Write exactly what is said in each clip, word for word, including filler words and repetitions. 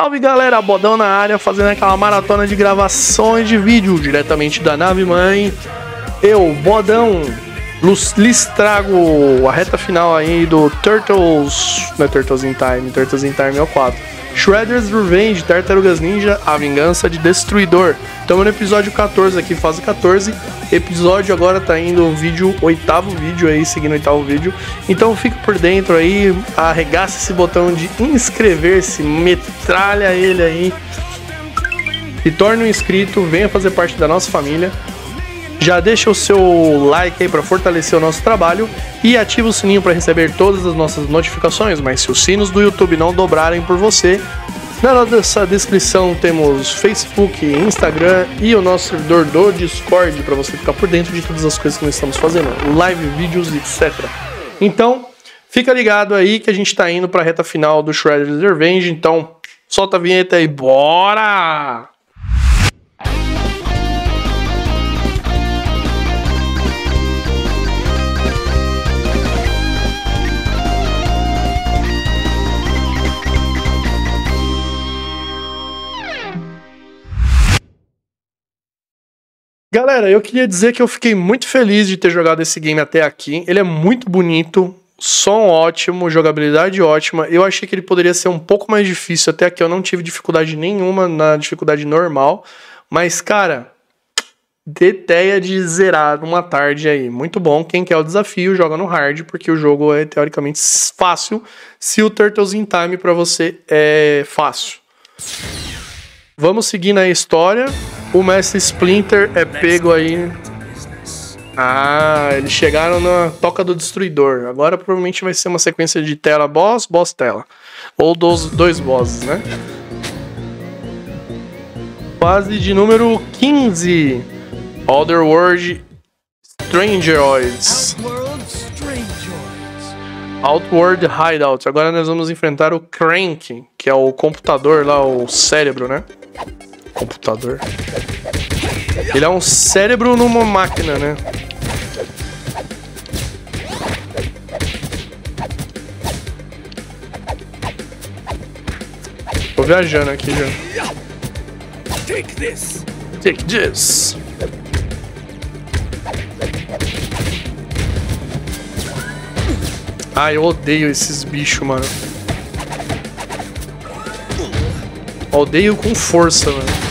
Salve galera, Bodão na área, fazendo aquela maratona de gravações de vídeo diretamente da nave mãe. Eu, Bodão, lhes trago a reta final aí do Turtles, não é Turtles in Time, Turtles in Time é o quatro. Shredder's Revenge, Tartarugas Ninja, A Vingança de Destruidor. Estamos no episódio quatorze aqui, fase quatorze. Episódio agora tá indo o vídeo, oitavo vídeo aí, seguindo o oitavo vídeo. Então fica por dentro aí, arregaça esse botão de inscrever-se, metralha ele aí. Se torne um inscrito, venha fazer parte da nossa família. Já deixa o seu like aí para fortalecer o nosso trabalho e ativa o sininho para receber todas as nossas notificações. Mas se os sinos do YouTube não dobrarem por você, na nossa descrição temos Facebook, Instagram e o nosso servidor do Discord para você ficar por dentro de todas as coisas que nós estamos fazendo, live, vídeos, etcétera. Então, fica ligado aí que a gente está indo para a reta final do Shredder's Revenge. Então, solta a vinheta aí, bora! Galera, eu queria dizer que eu fiquei muito feliz de ter jogado esse game até aqui. Ele é muito bonito, som ótimo, jogabilidade ótima. Eu achei que ele poderia ser um pouco mais difícil. Até aqui eu não tive dificuldade nenhuma na dificuldade normal. Mas, cara, de ideia de zerar numa tarde aí. Muito bom. Quem quer o desafio, joga no hard, porque o jogo é teoricamente fácil. Se o Turtles in Time pra você é fácil. Vamos seguir na história. O Mestre Splinter é pego aí. Ah, eles chegaram na Toca do Destruidor. Agora provavelmente vai ser uma sequência de tela boss, boss tela. Ou dos dois bosses, né? Fase de número quinze. Otherworld Strangeroids. Outworld Hideout. Agora nós vamos enfrentar o Crank, que é o computador lá, o cérebro, né? Computador. Ele é um cérebro numa máquina, né? Tô viajando aqui já. Take this. Take this. Ah, eu odeio esses bichos, mano. Odeio com força, mano.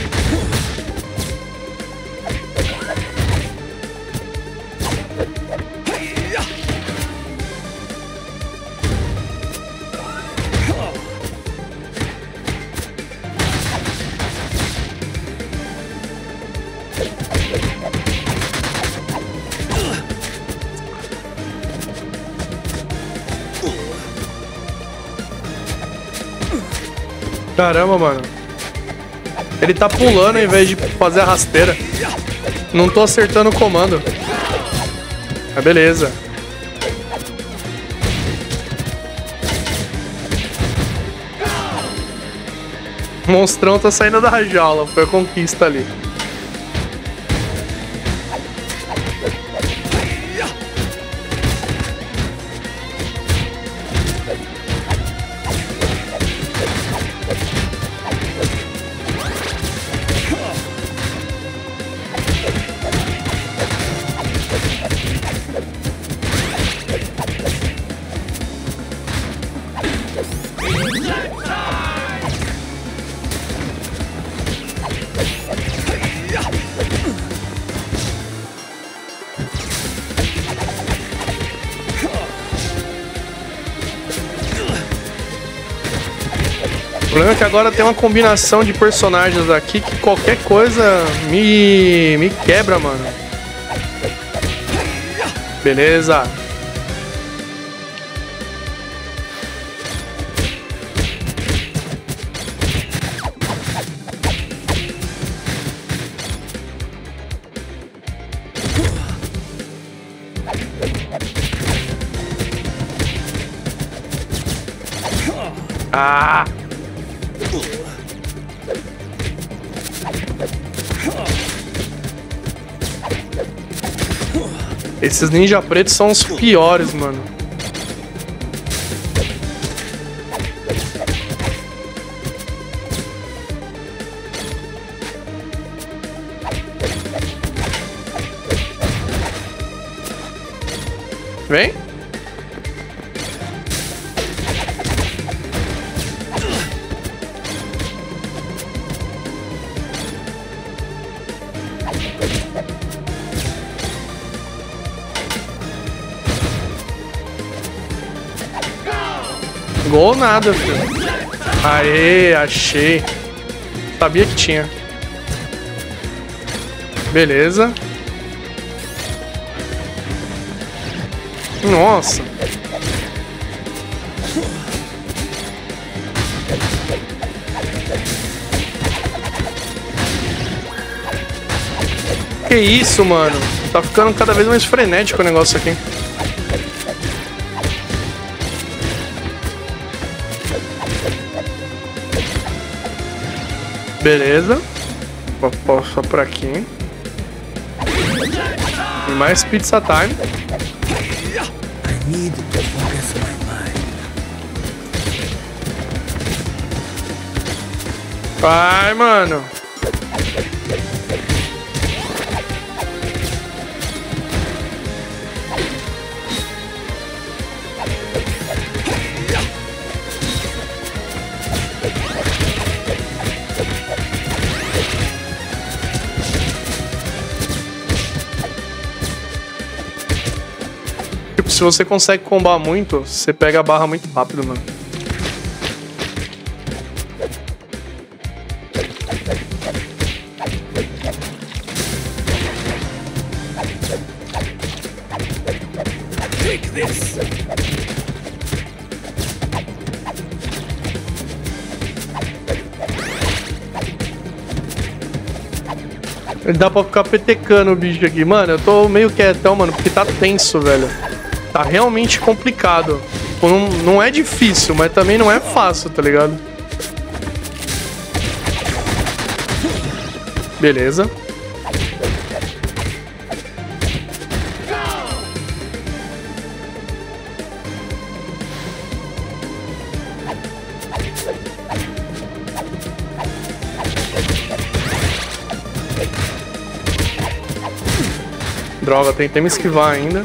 Caramba, mano. Ele tá pulando ao invés de fazer a rasteira. Não tô acertando o comando. Mas beleza. O monstrão tá saindo da jaula. Foi a conquista ali. O problema é que agora tem uma combinação de personagens aqui que qualquer coisa me, me quebra, mano. Beleza. Ah! Esses ninja pretos são os piores, mano. Vem. Gol nada, filho. Aê, achei. Sabia que tinha. Beleza. Nossa. Que isso, mano? Tá ficando cada vez mais frenético o negócio aqui. Beleza. Só por aqui. E mais pizza time. Vai, mano. Se você consegue combar muito, você pega a barra muito rápido, mano. Take this. Ele dá pra ficar petecando o bicho aqui. Mano, eu tô meio quietão, mano, porque tá tenso, velho. Tá realmente complicado. Não, não é difícil, mas também não é fácil, tá ligado? Beleza. Droga, tentei me esquivar ainda.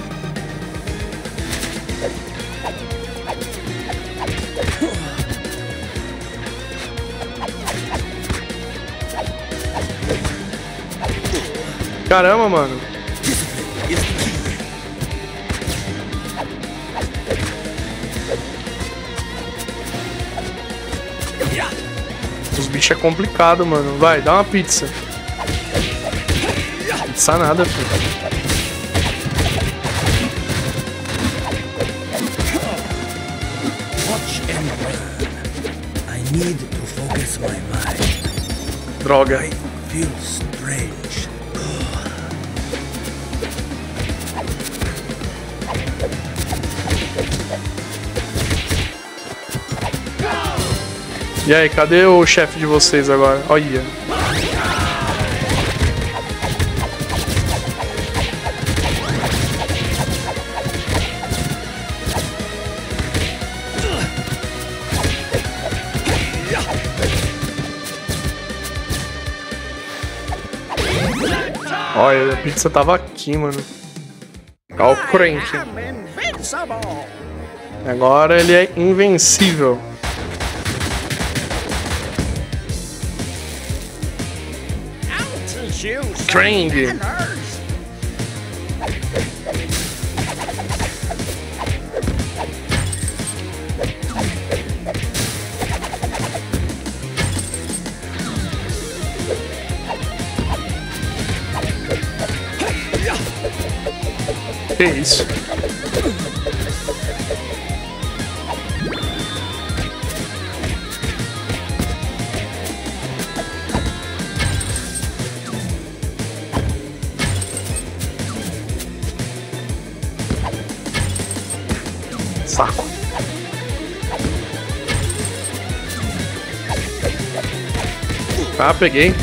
Caramba, mano. Os bichos é complicado, mano. Vai, dá uma pizza. Pizza nada, filho. Droga. E aí, cadê o chefe de vocês agora? Olha. Olha, a pizza tava aqui, mano. Olha o Crank. Agora ele é invencível. Strange. Que isso? Saco. Ah, peguei.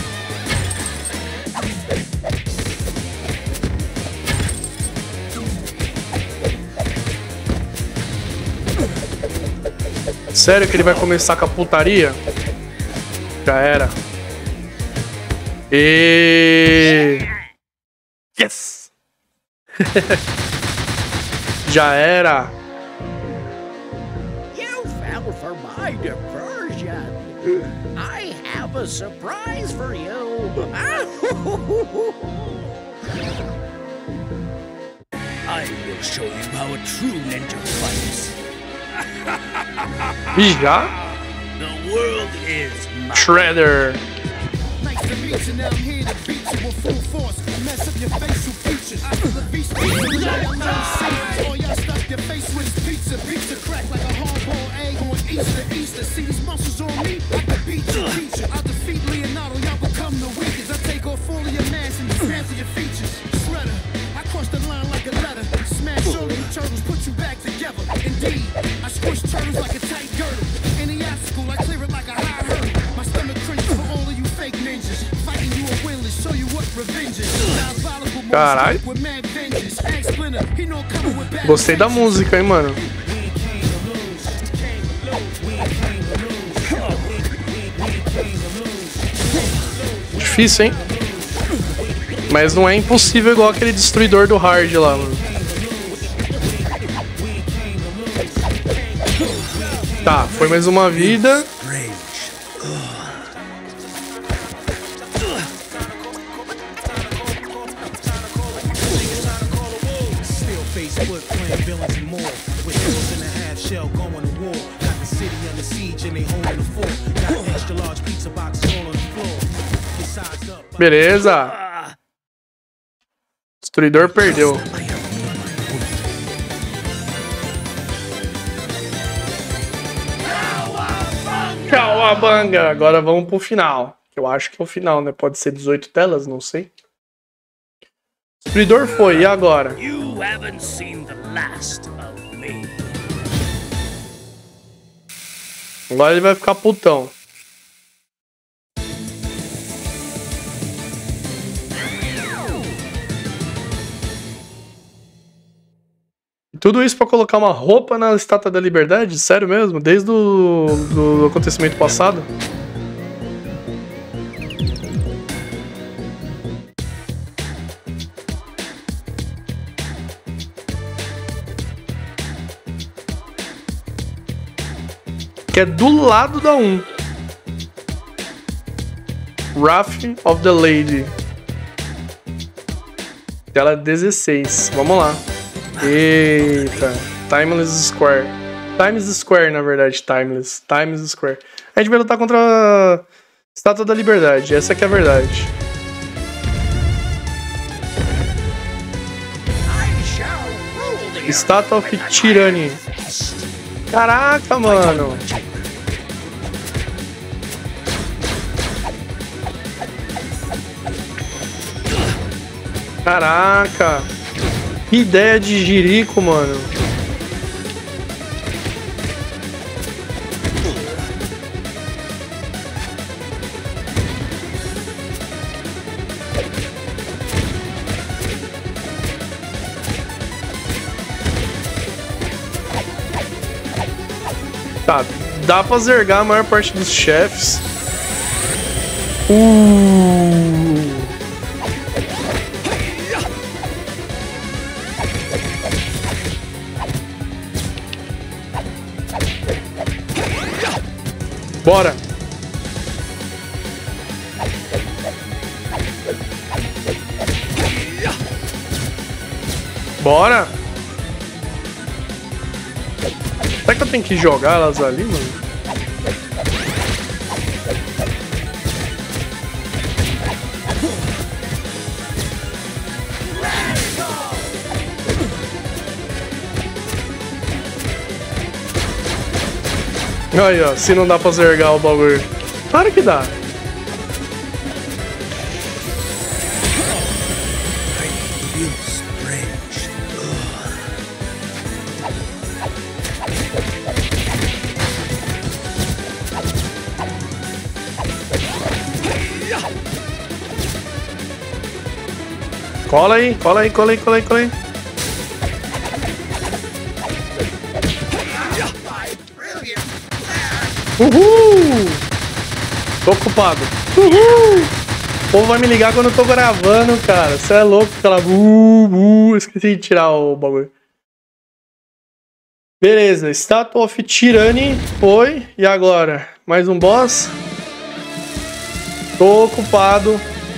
Sério que ele vai começar com a putaria? Já era. E... Yes! Já era. You fell for my diversion. I have a surprise for you. I will show you how a true ninja fights. E já? The world is mine. Shredder. Nice to meet you, now I'm here to beat you with full force. Mess up your facial features. I feel the beast or y'all stuff your face with his pizza. Pizza crack like a hard-boiled egg on Easter. Easter, see these muscles on me? I can beat you, teacher. I'll defeat Leonardo, y'all become the weakest. I take off all of your mass and dismantle your features. Shredder, I cross the line like a letter. Smash all of you turtles, put you back together. Indeed, I squish turtles like a tight girdle. Any obstacle, I clear it like a high hurdle. My stomach cringes for all of you fake ninjas. Fighting you are winless, show you what revenge is. Caralho. Gostei da música, hein, mano. Difícil, hein? Mas não é impossível igual aquele destruidor do hard lá, mano. Tá, foi mais uma vida. Beleza. Destruidor perdeu. Cauabanga. Agora vamos pro final. Eu acho que é o final, né? Pode ser dezoito telas, não sei. Destruidor foi, e agora? You haven't seen the last of me. Agora ele vai ficar putão. Tudo isso pra colocar uma roupa na Estátua da Liberdade? Sério mesmo? Desde o do acontecimento passado? Que é do lado da um. Wrath of the Lady. Tela dezesseis. Vamos lá. Eita. Timeless Square. Times Square, na verdade. Timeless. Times Square. A gente vai lutar contra a Estátua da Liberdade. Essa que é a verdade. Estátua of Tyranny. Caraca, mano. Caraca. Que ideia de jirico, mano. Tá, dá pra zergar a maior parte dos chefes. Uh. Bora! Bora! Será que eu tenho que jogar elas ali, mano? Aí, ó, se não dá pra zergar o bagulho. Claro que dá. Cola aí, cola aí, cola aí, cola aí, cola aí. Uhul! Tô ocupado. Uhul! O povo vai me ligar quando eu tô gravando, cara. Você é louco, aquela... Uh, uh, esqueci de tirar o bagulho. Beleza, Statue of Tyranny foi. E agora? Mais um boss? Tô ocupado.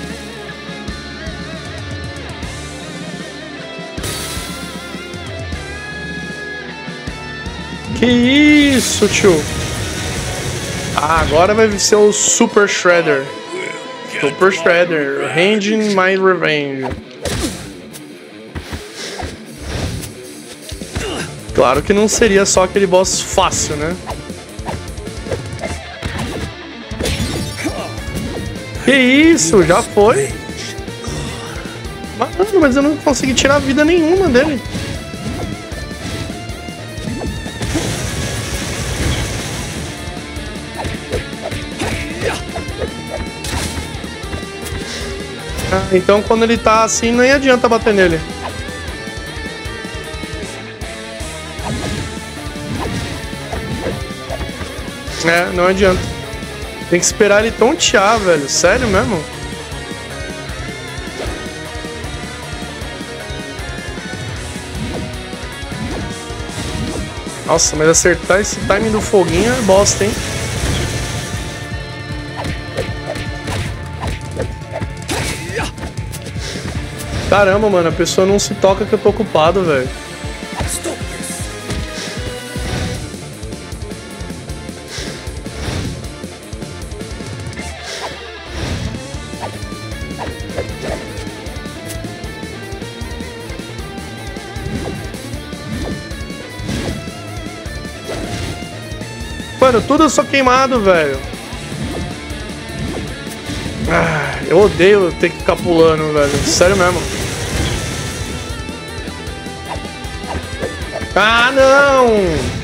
Que isso, tio? Ah, agora vai ser o Super Shredder. Super Shredder. Handing My Revenge. Claro que não seria só aquele boss fácil, né? Que isso? Já foi? Mano, mas eu não consegui tirar vida nenhuma dele. Ah, então quando ele tá assim, nem adianta bater nele. É, não adianta. Tem que esperar ele tontear, velho. Sério mesmo? Nossa, mas acertar esse timing do foguinho é bosta, hein? Caramba, mano, a pessoa não se toca que eu tô ocupado, velho. Mano, tudo eu sou queimado, velho. Ah, eu odeio ter que ficar pulando, velho. Sério mesmo. Ah, não!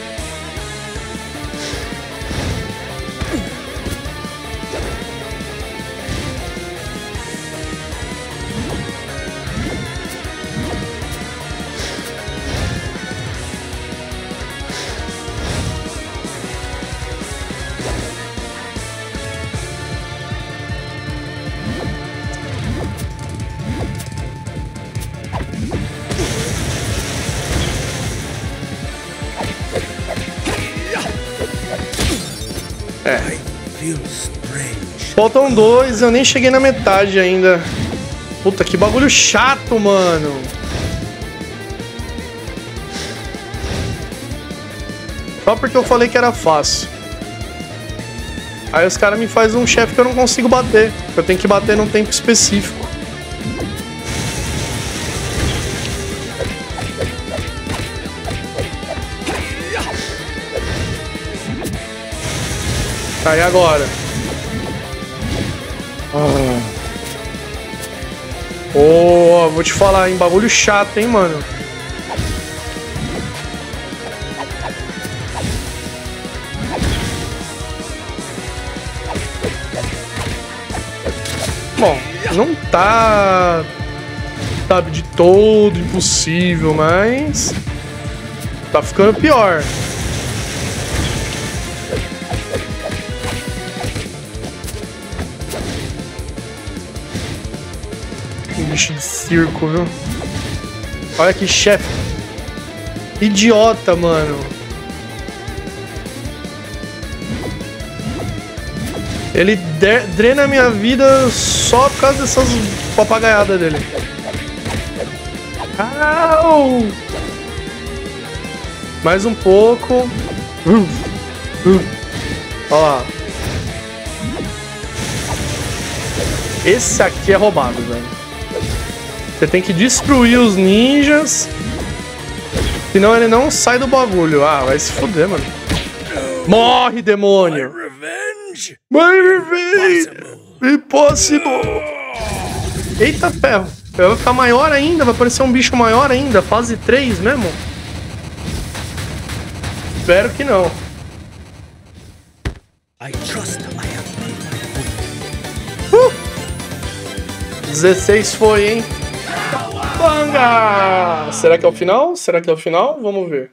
É. Faltam dois, eu nem cheguei na metade ainda. Puta, que bagulho chato, mano. Só porque eu falei que era fácil. Aí os caras me fazem um chefe que eu não consigo bater. Eu tenho que bater num tempo específico. Tá, e agora? Ah. Oh, vou te falar, hein? Bagulho chato, hein, mano? Bom, não tá, sabe, de todo impossível, mas tá ficando pior. Bicho de circo, viu? Olha que chefe idiota, mano. Ele drena a minha vida só por causa dessas papagaiadas dele. Au! Mais um pouco. Uh, uh. Olha lá. Esse aqui é roubado, velho. Você tem que destruir os ninjas, senão ele não sai do bagulho. Ah, vai se fuder, mano. Morre, demônio! My revenge! Impossible! Eita ferro! Vai ficar maior ainda, vai aparecer um bicho maior ainda. Fase três mesmo? Espero que não. Uh! dezesseis foi, hein? Banga! Será que é o final? Será que é o final? Vamos ver.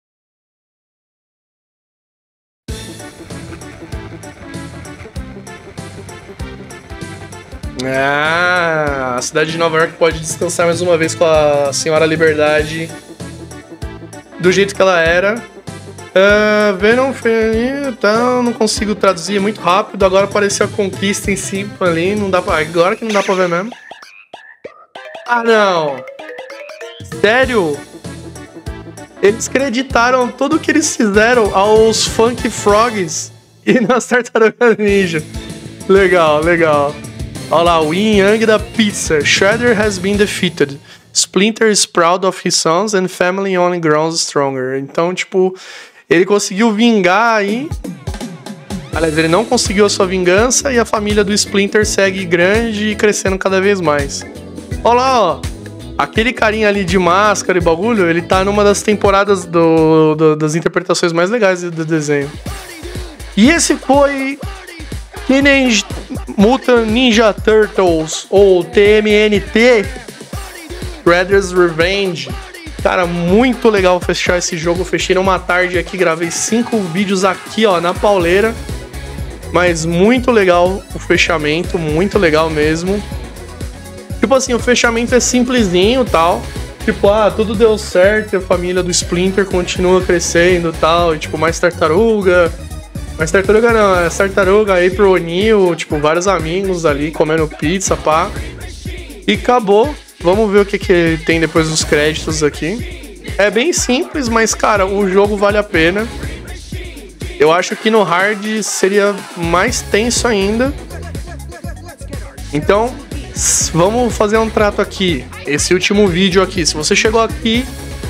Ah, a cidade de Nova York pode descansar mais uma vez com a Senhora Liberdade. do jeito que ela era. Uh, Venom, então, não consigo traduzir muito rápido. Agora apareceu a conquista em cima ali. Não dá pra, agora que não dá pra ver mesmo. Ah, não. Sério? Eles creditaram tudo que eles fizeram aos Funky Frogs e nas Tartarugas Ninja. Legal, legal. Olha lá, o Yin Yang da pizza. Shredder has been defeated. Splinter is proud of his sons and family only grows stronger. Então, tipo, ele conseguiu vingar aí. Aliás, ele não conseguiu a sua vingança e a família do Splinter segue grande e crescendo cada vez mais. Olha lá, ó. Aquele carinha ali de máscara e bagulho, ele tá numa das temporadas do, do, das interpretações mais legais do desenho. E esse foi Teenage Mutant Ninja Turtles, ou T M N T, Shredder's Revenge. Cara, muito legal fechar esse jogo. Eu fechei numa tarde aqui, gravei cinco vídeos aqui, ó, na pauleira. Mas muito legal o fechamento, muito legal mesmo. Tipo assim, o fechamento é simplesinho e tal. Tipo, ah, tudo deu certo, a família do Splinter continua crescendo e tal. E tipo, mais tartaruga. Mais tartaruga não, é tartaruga, April O'Neil, tipo, vários amigos ali comendo pizza, pá. E acabou. Vamos ver o que, que tem depois dos créditos aqui. É bem simples, mas, cara, o jogo vale a pena. Eu acho que no hard seria mais tenso ainda. Então, vamos fazer um trato aqui. Esse último vídeo aqui, se você chegou aqui,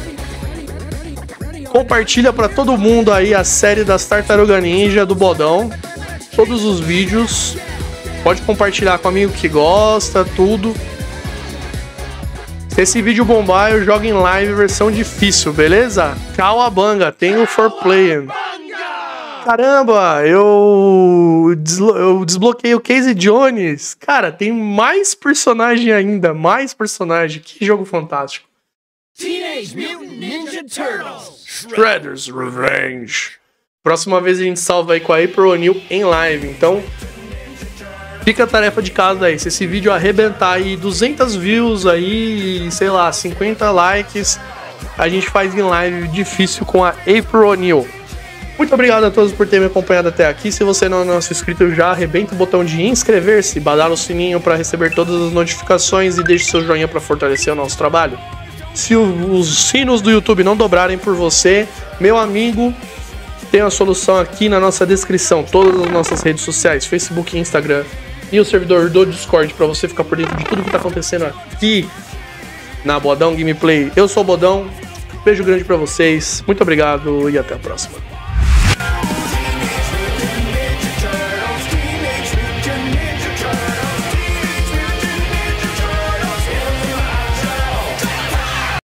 compartilha pra todo mundo aí a série das Tartarugas Ninja do Bodão. Todos os vídeos. Pode compartilhar com amigo que gosta, tudo. Se esse vídeo bombar, eu jogo em live versão difícil, beleza? Tchau, Abanga. Tem o for play. Caramba, eu, deslo eu desbloqueei o Casey Jones. Cara, tem mais personagem ainda, mais personagem. Que jogo fantástico. Teenage Mutant Ninja Turtles. Shredder's Revenge. Próxima vez a gente salva aí com a April O'Neil em live. Então, fica a tarefa de casa aí. Se esse vídeo arrebentar aí duzentas views aí, sei lá, cinquenta likes, a gente faz em live difícil com a April O'Neil. Muito obrigado a todos por terem me acompanhado até aqui. Se você não é nosso inscrito, já arrebenta o botão de inscrever-se, badala o sininho para receber todas as notificações e deixe seu joinha para fortalecer o nosso trabalho. Se o, os sinos do YouTube não dobrarem por você, meu amigo, tem a solução aqui na nossa descrição. Todas as nossas redes sociais, Facebook e Instagram, e o servidor do Discord para você ficar por dentro de tudo que está acontecendo aqui na Bodão Gameplay. Eu sou o Bodão, beijo grande para vocês, muito obrigado e até a próxima.